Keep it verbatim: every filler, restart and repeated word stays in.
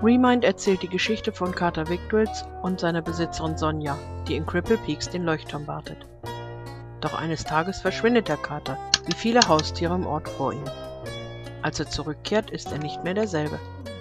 Remind erzählt die Geschichte von Kater Victuals und seiner Besitzerin Sonja, die in Cripple Peaks den Leuchtturm wartet. Doch eines Tages verschwindet der Kater, wie viele Haustiere im Ort vor ihm. Als er zurückkehrt, ist er nicht mehr derselbe.